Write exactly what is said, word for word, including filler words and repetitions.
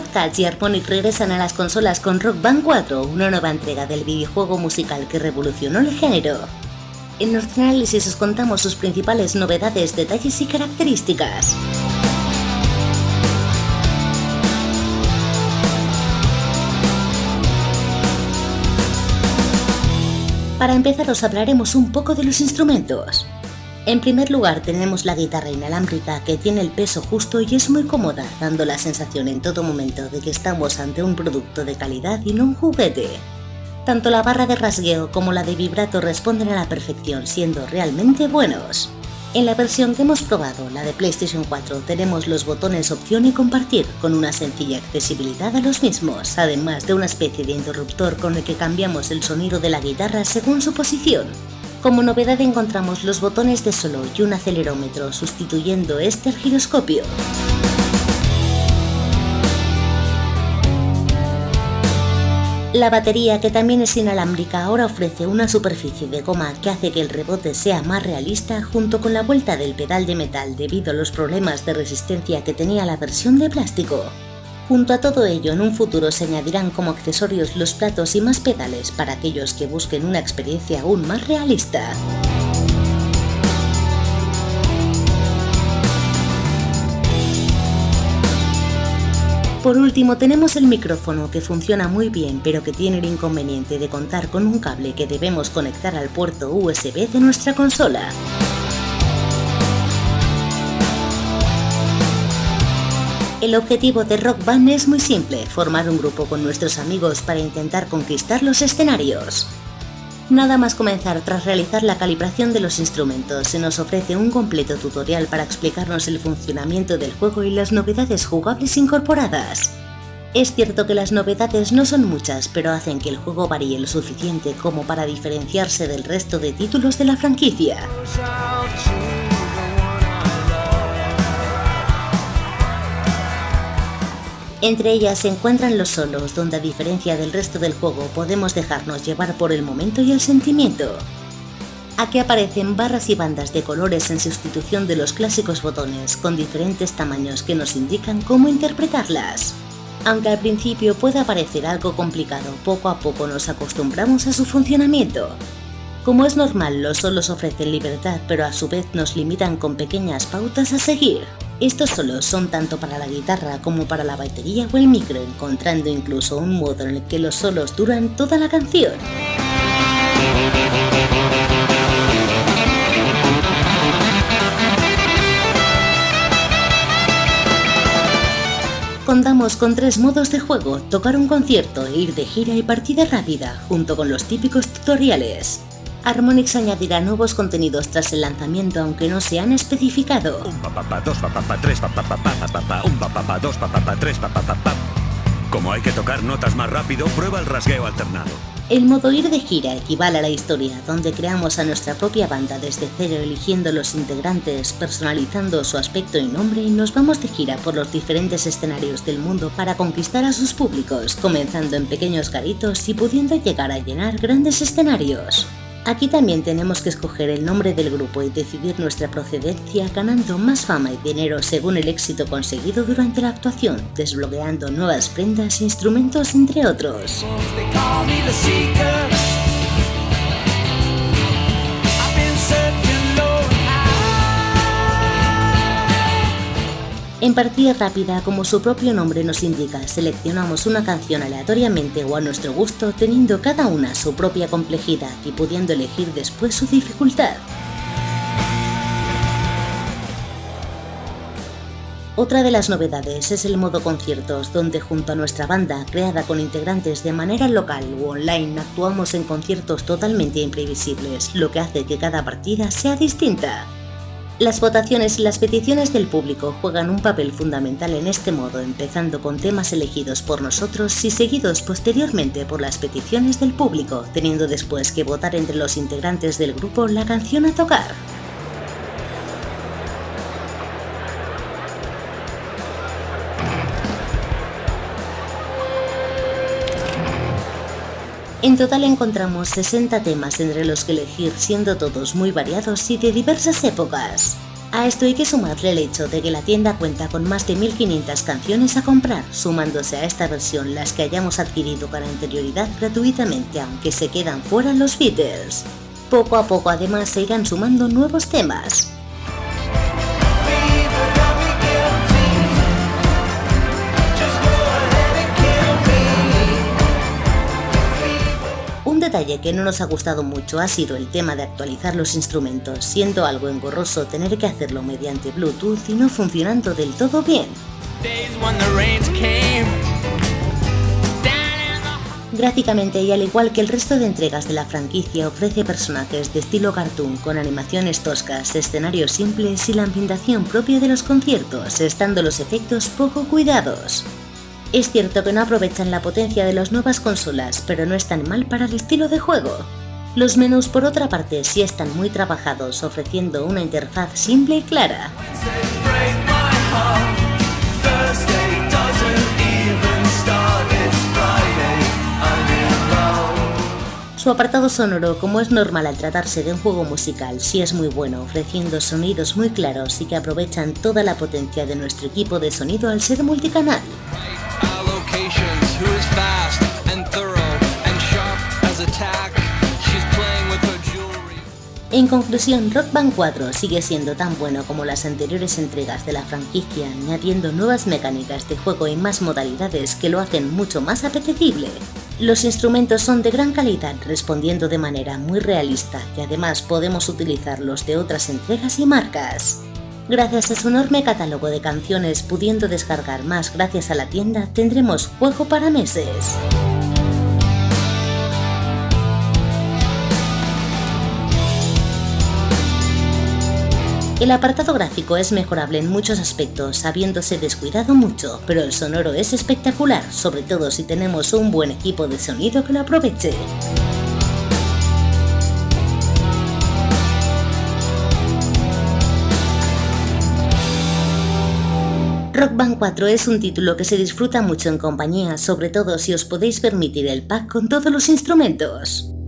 Cats y Harmonix regresan a las consolas con Rock Band cuatro, una nueva entrega del videojuego musical que revolucionó el género. En nuestro análisis os contamos sus principales novedades, detalles y características. Para empezar os hablaremos un poco de los instrumentos. En primer lugar tenemos la guitarra inalámbrica, que tiene el peso justo y es muy cómoda, dando la sensación en todo momento de que estamos ante un producto de calidad y no un juguete. Tanto la barra de rasgueo como la de vibrato responden a la perfección, siendo realmente buenos. En la versión que hemos probado, la de PlayStation cuatro, tenemos los botones opción y compartir, con una sencilla accesibilidad a los mismos, además de una especie de interruptor con el que cambiamos el sonido de la guitarra según su posición. Como novedad encontramos los botones de solo y un acelerómetro, sustituyendo este al giroscopio. La batería, que también es inalámbrica, ahora ofrece una superficie de goma que hace que el rebote sea más realista, junto con la vuelta del pedal de metal debido a los problemas de resistencia que tenía la versión de plástico. Junto a todo ello, en un futuro se añadirán como accesorios los platos y más pedales para aquellos que busquen una experiencia aún más realista. Por último tenemos el micrófono, que funciona muy bien, pero que tiene el inconveniente de contar con un cable que debemos conectar al puerto U S B de nuestra consola. El objetivo de Rock Band es muy simple: formar un grupo con nuestros amigos para intentar conquistar los escenarios. Nada más comenzar, tras realizar la calibración de los instrumentos, se nos ofrece un completo tutorial para explicarnos el funcionamiento del juego y las novedades jugables incorporadas. Es cierto que las novedades no son muchas, pero hacen que el juego varíe lo suficiente como para diferenciarse del resto de títulos de la franquicia. Entre ellas se encuentran los solos, donde a diferencia del resto del juego podemos dejarnos llevar por el momento y el sentimiento. Aquí aparecen barras y bandas de colores en sustitución de los clásicos botones, con diferentes tamaños que nos indican cómo interpretarlas. Aunque al principio pueda parecer algo complicado, poco a poco nos acostumbramos a su funcionamiento. Como es normal, los solos ofrecen libertad, pero a su vez nos limitan con pequeñas pautas a seguir. Estos solos son tanto para la guitarra como para la batería o el micro, encontrando incluso un modo en el que los solos duran toda la canción. Contamos con tres modos de juego: tocar un concierto, ir de gira y partida rápida, junto con los típicos tutoriales. Harmonix añadirá nuevos contenidos tras el lanzamiento, aunque no se han especificado. Un pa pa pa, dos pa pa pa, tres pa pa pa pa pa pa, un pa pa pa, dos pa pa pa, tres pa pa pa pa. Como hay que tocar notas más rápido, prueba el rasgueo alternado. El modo ir de gira equivale a la historia, donde creamos a nuestra propia banda desde cero, eligiendo los integrantes, personalizando su aspecto y nombre, y nos vamos de gira por los diferentes escenarios del mundo para conquistar a sus públicos, comenzando en pequeños garitos y pudiendo llegar a llenar grandes escenarios. Aquí también tenemos que escoger el nombre del grupo y decidir nuestra procedencia, ganando más fama y dinero según el éxito conseguido durante la actuación, desbloqueando nuevas prendas e instrumentos, entre otros. En partida rápida, como su propio nombre nos indica, seleccionamos una canción aleatoriamente o a nuestro gusto, teniendo cada una su propia complejidad y pudiendo elegir después su dificultad. Otra de las novedades es el modo conciertos, donde junto a nuestra banda, creada con integrantes de manera local u online, actuamos en conciertos totalmente imprevisibles, lo que hace que cada partida sea distinta. Las votaciones y las peticiones del público juegan un papel fundamental en este modo, empezando con temas elegidos por nosotros y seguidos posteriormente por las peticiones del público, teniendo después que votar entre los integrantes del grupo la canción a tocar. En total encontramos sesenta temas entre los que elegir, siendo todos muy variados y de diversas épocas. A esto hay que sumarle el hecho de que la tienda cuenta con más de mil quinientas canciones a comprar, sumándose a esta versión las que hayamos adquirido con anterioridad gratuitamente, aunque se quedan fuera los Beatles. Poco a poco además se irán sumando nuevos temas. Un detalle que no nos ha gustado mucho ha sido el tema de actualizar los instrumentos, siendo algo engorroso tener que hacerlo mediante Bluetooth y no funcionando del todo bien. Gráficamente, y al igual que el resto de entregas de la franquicia, ofrece personajes de estilo cartoon con animaciones toscas, escenarios simples y la ambientación propia de los conciertos, estando los efectos poco cuidados. Es cierto que no aprovechan la potencia de las nuevas consolas, pero no están mal para el estilo de juego. Los menús, por otra parte, sí están muy trabajados, ofreciendo una interfaz simple y clara. Su apartado sonoro, como es normal al tratarse de un juego musical, sí es muy bueno, ofreciendo sonidos muy claros y que aprovechan toda la potencia de nuestro equipo de sonido al ser multicanal. En conclusión, Rock Band cuatro sigue siendo tan bueno como las anteriores entregas de la franquicia, añadiendo nuevas mecánicas de juego y más modalidades que lo hacen mucho más apetecible. Los instrumentos son de gran calidad, respondiendo de manera muy realista, y además podemos utilizarlos de otras entregas y marcas. Gracias a su enorme catálogo de canciones, pudiendo descargar más gracias a la tienda, tendremos juego para meses. El apartado gráfico es mejorable en muchos aspectos, habiéndose descuidado mucho, pero el sonoro es espectacular, sobre todo si tenemos un buen equipo de sonido que lo aproveche. Rock Band cuatro es un título que se disfruta mucho en compañía, sobre todo si os podéis permitir el pack con todos los instrumentos.